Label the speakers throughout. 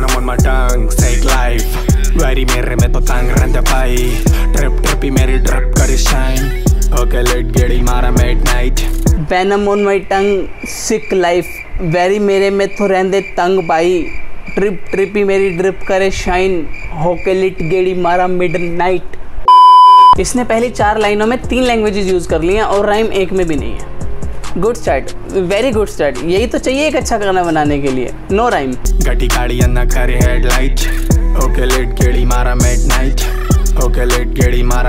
Speaker 1: venom on my tongue, fake life. Very मेरे में तो तंग रहते भाई, ट्रिप ही मेरी ड्रिप करे शाइन, okay let गेड़ी मारा midnight.
Speaker 2: Venom on my tongue, sick life. Very मेरे में तो रहते तंग भाई, ट्रिप ही मेरी ड्रिप करे शाइन, होके लिट गेड़ी मारा midnight. इसने पहली 4 लाइनों में 3 लैंग्वेजेस यूज़ कर लिए हैं और राइम एक में भी नहीं है. Good start, very good start. यही तो चाहिए एक अच्छा गाना बनाने के लिए. No rhyme.
Speaker 1: गटी गाड़ी अन्ना करे हेडलाइट, ओके लेट गेड़ी मारा मिडनाइट, ओके लेट गेड़ी मारा.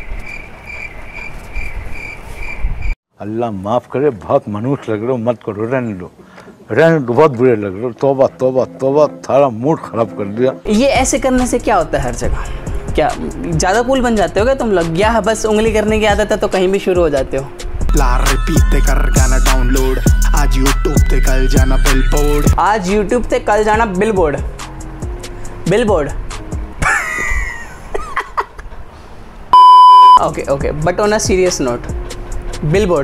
Speaker 3: अल्लाह माफ़ करे, बहुत मनुष्य लग रहे हो, मत करो, रहने दो, बहुत बुरे लग रहे हो. तौबा तौबा तौबा, थारा मूड खराब कर दिया.
Speaker 2: ये ऐसे करने से क्या होता है हर जगह? क्या ज़्यादा कूल बन जाते हो क्या तुम लोग? या बस उंगली करने की आदत है तो कहीं भी शुरू हो जाते हो?
Speaker 1: लार रिपीट कर गाना डाउनलोड, आज यूट्यूब पे कल जाना बिलबोर्ड.
Speaker 2: आज यूट्यूब पे कल जाना billboard. Billboard. Okay but on a serious note, billboard.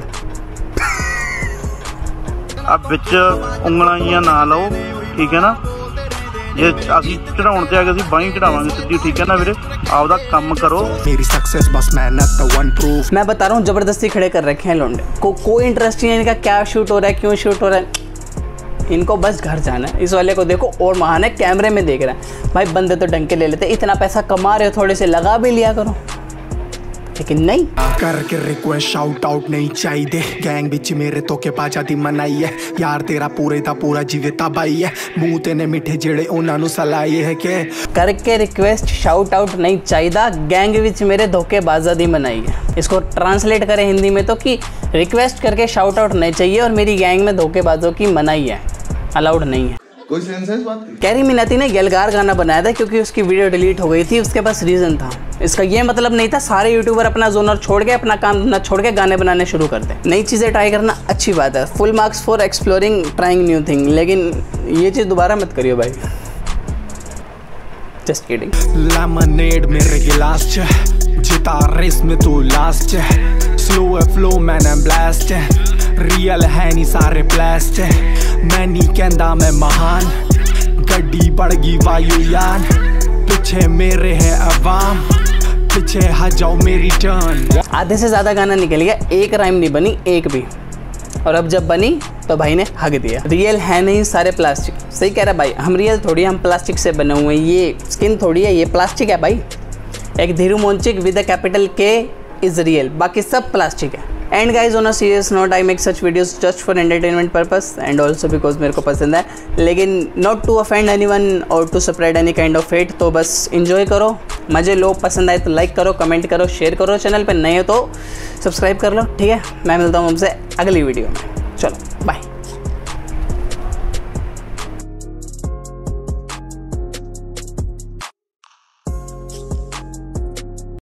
Speaker 4: अब बिच उंगलियां ना लो, ठीक है ना? ये ਅਸੀਂ ਚੜਾਉਣ ਤੇ ਆ ਗਏ, ਅਸੀਂ ਬਾਹੀਂ ਚੜਾਵਾਂਗੇ ਸਿੱਧੀ, ठीक है ना वीरे? आपदा काम करो.
Speaker 1: मेरी सक्सेस बस मेहनत द वन प्रूफ.
Speaker 2: मैं बता रहा हूँ, जबरदस्ती खड़े कर रखे हैं लोंडे को, कोई इंटरेस्ट नहीं है इनका क्या शूट हो रहा है, क्यों शूट हो रहा है. इनको बस घर जाना है. इस वाले को देखो और महान है, कैमरे में देख रहा है. भाई बंदे तो डंके ले लेते, इतना पैसा कमा रहे हो, थोड़े से लगा भी लिया करो. लेकिन नहीं
Speaker 1: करके रिक्वेस्ट शाउट आउट नहीं चाहिए. गैंग बिच मेरे तो के बाजा दी मनाई है, यार तेरा पूरे दा पूरा जीवे तबाई है, मुंह तेने मिठे जेड़े उन्हां नु सलाए है के.
Speaker 2: करके रिक्वेस्ट शाउट आउट नहीं चाहिए, गैंग विच मेरे धोखेबाजा दी मनाई है. इसको ट्रांसलेट करें हिंदी में तो कि रिक्वेस्ट करके शाउट आउट नहीं चाहिए और मेरी गैंग में धोखेबाजों की मनाई है, अलाउड नहीं है.
Speaker 5: कोई सेंस है इस बात की?
Speaker 2: कैरी मिनाती ने यलगार गाना बनाया था क्योंकि उसकी वीडियो डिलीट हो गई थी, उसके पास रीज़न था. इसका ये मतलब नहीं था सारे यूट्यूबर अपना जोनर छोड़ के, अपना काम धंधा छोड़ के गाने बनाने शुरू कर दें. नई चीज़ें ट्राई करना अच्छी बात है, full marks for exploring trying new thing, लेकिन ये चीज़ दोबारा मत करियो भाई. Just kidding.
Speaker 1: लेमनेड मेरे गिलास च, जिता रेस में तू लास्ट च, स्लो है फ्लो मैन एम ब्लास्ट है, रियल है नहीं सारे प्लास्ट है. मैं नहीं कहता मैं महान, गड्डी बढ़ गई वायुयान, पीछे मेरे है अवाम, पीछे आ जाओ मेरी टर्न.
Speaker 2: आधे से ज़्यादा गाना निकल गया, एक राइम नहीं बनी एक भी, और अब जब बनी तो भाई ने हक दिया. रियल है नहीं सारे प्लास्टिक. सही कह रहा भाई, हम रियल थोड़ी, हम प्लास्टिक से बने हुए हैं. ये स्किन थोड़ी है, ये प्लास्टिक है भाई. एक Dhiru Monchik with a capital K is real, बाकी सब प्लास्टिक है. And guys on a serious note, I make such videos just for entertainment purpose and also because मेरे को पसंद है, लेकिन नॉट टू ऑफेंड एनीवन और to spread any kind of hate. तो बस इंजॉय करो, मज़े लो, पसंद आए तो लाइक करो, कमेंट करो, शेयर करो. चैनल पे नए हो तो सब्सक्राइब कर लो, ठीक है? मैं मिलता हूँ हमसे अगली वीडियो में. चलो.